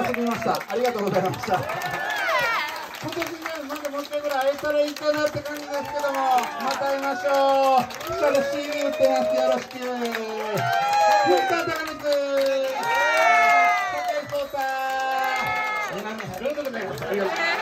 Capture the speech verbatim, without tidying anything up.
遊びました。ありがとうございました。今年ね、まだもう一回ぐらい会えたらいいかなって感じですけども、また会いましょう。下で シーディー 売ってます。よろしく。藤田貴光、酒井颯太、南春でございます。ありがとうございます。